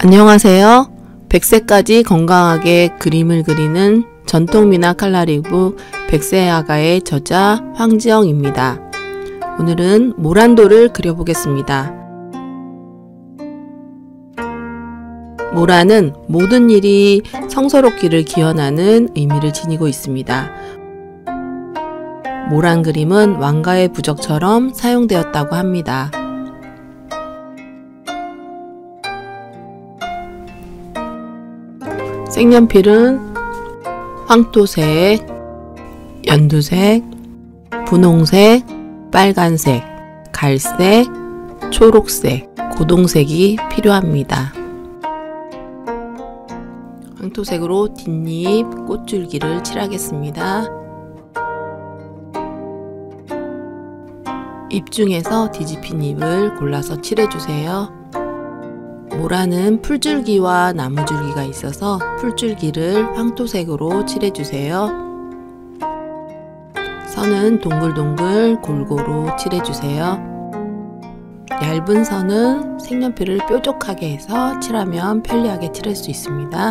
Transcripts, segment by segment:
안녕하세요. 100세까지 건강하게 그림을 그리는 전통미나 칼라리북 백세아가의 저자 황지영입니다. 오늘은 모란도를 그려보겠습니다. 모란은 모든 일이 성스럽기를 기원하는 의미를 지니고 있습니다. 모란 그림은 왕가의 부적처럼 사용되었다고 합니다. 색연필은 황토색, 연두색, 분홍색, 빨간색, 갈색, 초록색, 고동색이 필요합니다. 황토색으로 뒷잎, 꽃줄기를 칠하겠습니다. 잎 중에서 뒤집힌 잎을 골라서 칠해주세요. 모란은 풀줄기와 나무줄기가 있어서 풀줄기를 황토색으로 칠해주세요. 선은 동글동글 골고루 칠해주세요. 얇은 선은 색연필을 뾰족하게 해서 칠하면 편리하게 칠할 수 있습니다.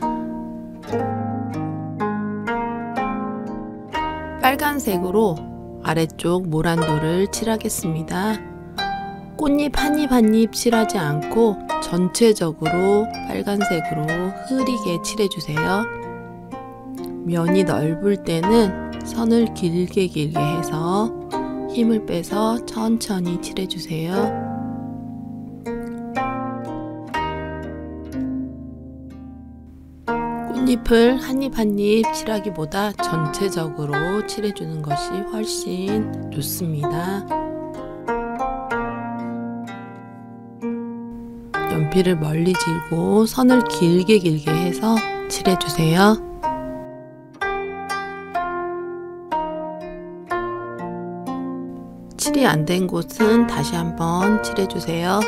빨간색으로 아래쪽 모란도를 칠하겠습니다. 꽃잎 한 잎 한 잎 칠하지 않고 전체적으로 빨간색으로 흐리게 칠해주세요. 면이 넓을 때는 선을 길게 해서 힘을 빼서 천천히 칠해주세요. 꽃잎을 한 잎 한 잎 칠하기보다 전체적으로 칠해주는 것이 훨씬 좋습니다. 연필을 멀리 들고 선을 길게 해서 칠해주세요. 칠이 안 된 곳은 다시 한번 칠해주세요.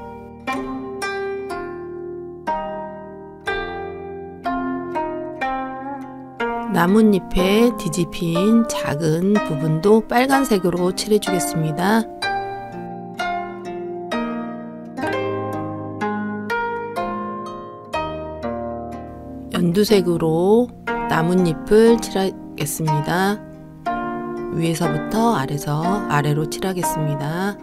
나뭇잎에 뒤집힌 작은 부분도 빨간색으로 칠해주겠습니다. 연두색으로 나뭇잎을 칠하겠습니다. 위에서부터 아래로 칠하겠습니다.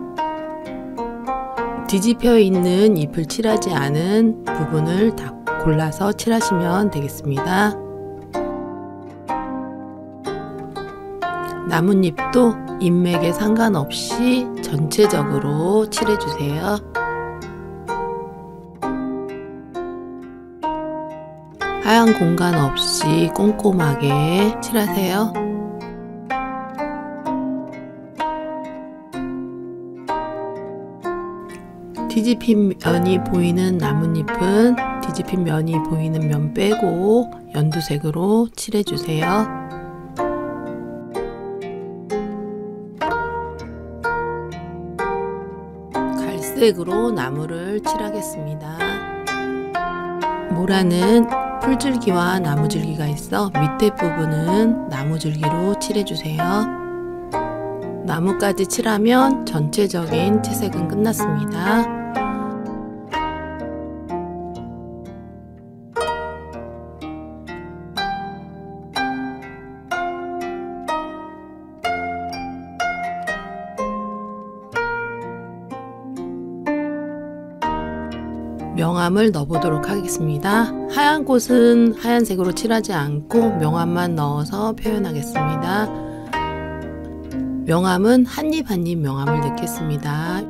뒤집혀 있는 잎을 칠하지 않은 부분을 다 골라서 칠하시면 되겠습니다. 나뭇잎도 잎맥에 상관없이 전체적으로 칠해주세요. 하얀 공간 없이 꼼꼼하게 칠하세요. 뒤집힌 면이 보이는 나뭇잎은 뒤집힌 면이 보이는 면 빼고 연두색으로 칠해주세요. 갈색으로 나무를 칠하겠습니다. 모란은 풀줄기와 나무줄기가 있어 밑에 부분은 나무줄기로 칠해주세요. 나무까지 칠하면 전체적인 채색은 끝났습니다. 명암을 넣어보도록 하겠습니다. 하얀 곳은 하얀색으로 칠하지 않고 명암만 넣어서 표현하겠습니다. 명암은 한 잎 한 잎 명암을 넣겠습니다.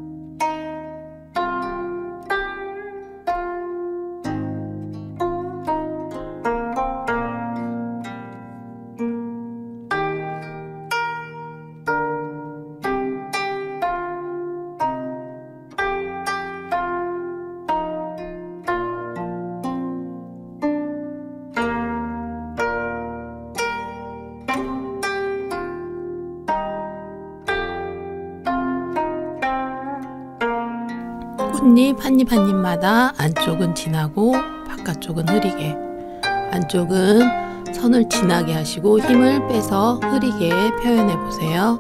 꽃잎 한 잎 한 잎마다 안쪽은 진하고 바깥쪽은 흐리게, 안쪽은 선을 진하게 하시고 힘을 빼서 흐리게 표현해 보세요.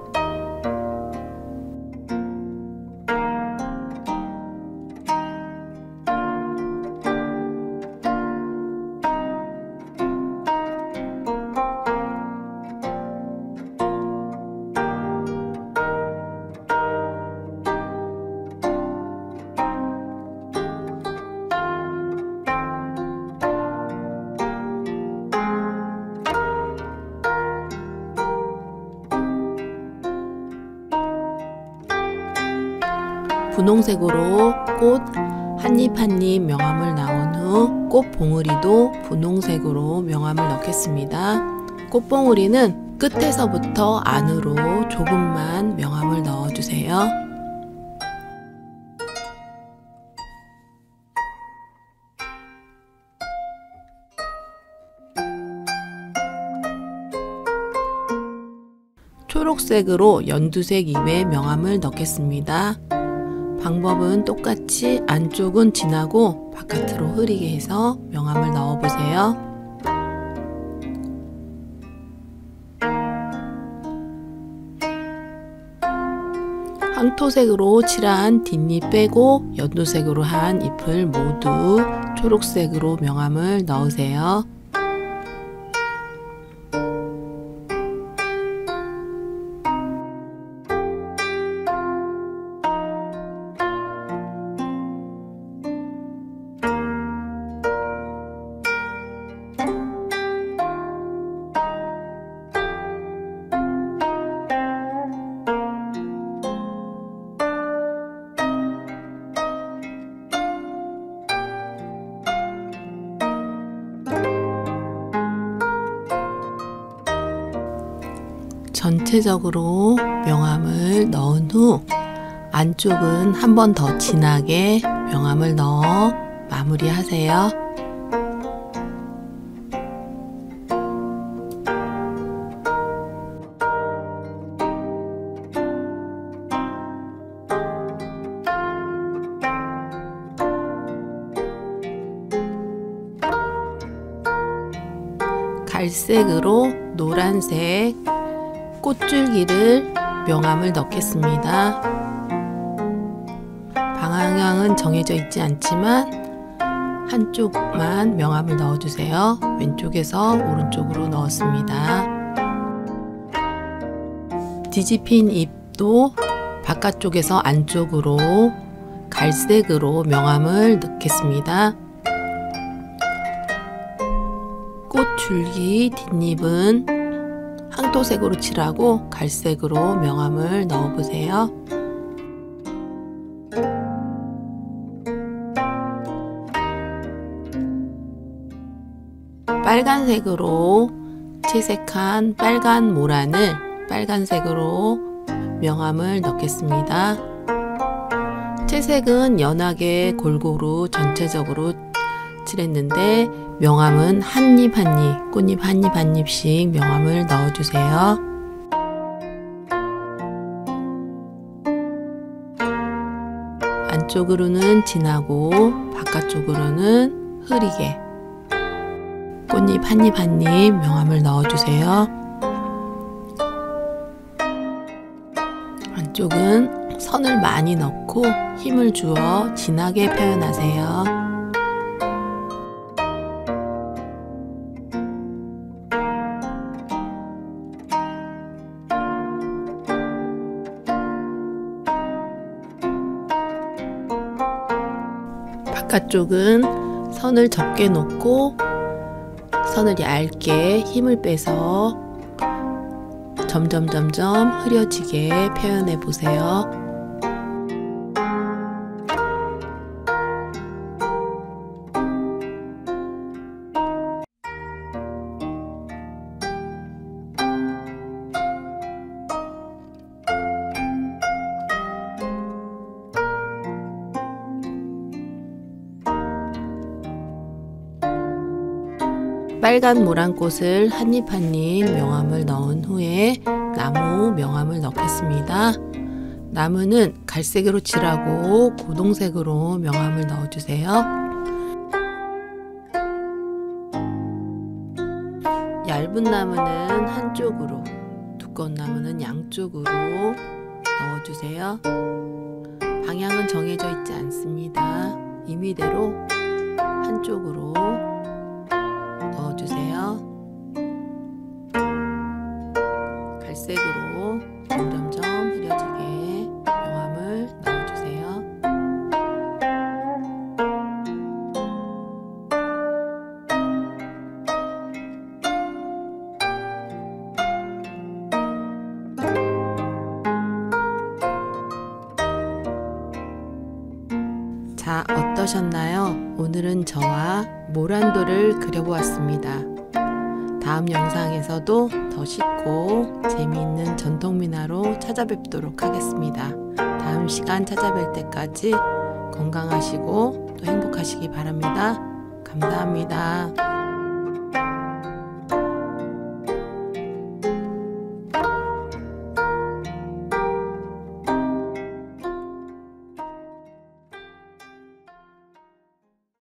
분홍색으로 꽃 한입 한입 명암을 넣은 후 꽃봉오리도 분홍색으로 명암을 넣겠습니다. 꽃봉오리는 끝에서부터 안으로 조금만 명암을 넣어주세요. 초록색으로 연두색 잎에 명암을 넣겠습니다. 방법은 똑같이 안쪽은 진하고 바깥으로 흐리게 해서 명암을 넣어보세요. 황토색으로 칠한 뒷잎 빼고 연두색으로 한 잎을 모두 초록색으로 명암을 넣으세요. 전체적으로 명암을 넣은 후 안쪽은 한 번 더 진하게 명암을 넣어 마무리하세요. 갈색으로 노란색 꽃줄기를 명암을 넣겠습니다. 방향은 정해져 있지 않지만 한쪽만 명암을 넣어주세요. 왼쪽에서 오른쪽으로 넣었습니다. 뒤집힌 잎도 바깥쪽에서 안쪽으로 갈색으로 명암을 넣겠습니다. 꽃줄기 뒷잎은 황토색으로 칠하고 갈색으로 명암을 넣어보세요. 빨간색으로 채색한 빨간 모란을 빨간색으로 명암을 넣겠습니다. 채색은 연하게 골고루 전체적으로 칠했는데 명암은 한입 한입, 꽃잎 한입 한입씩 명암을 넣어주세요. 안쪽으로는 진하고 바깥쪽으로는 흐리게 꽃잎 한입 한입 명암을 넣어주세요. 안쪽은 선을 많이 넣고 힘을 주어 진하게 표현하세요. 바깥쪽은 선을 적게 놓고 선을 얇게 힘을 빼서 점점 흐려지게 표현해 보세요. 빨간 모란꽃을 한입 한입 명암을 넣은 후에 나무 명암을 넣겠습니다. 나무는 갈색으로 칠하고 고동색으로 명암을 넣어주세요. 얇은 나무는 한쪽으로, 두꺼운 나무는 양쪽으로 넣어주세요. 방향은 정해져 있지 않습니다. 임의대로 한쪽으로 넣어주세요. 갈색으로 점점점 흐려지게 명암을 넣어주세요. 어떠셨나요? 오늘은 저와 모란도를 그려보았습니다. 다음 영상에서도 더 쉽고 재미있는 전통민화로 찾아뵙도록 하겠습니다. 다음 시간 찾아뵐 때까지 건강하시고 또 행복하시기 바랍니다. 감사합니다.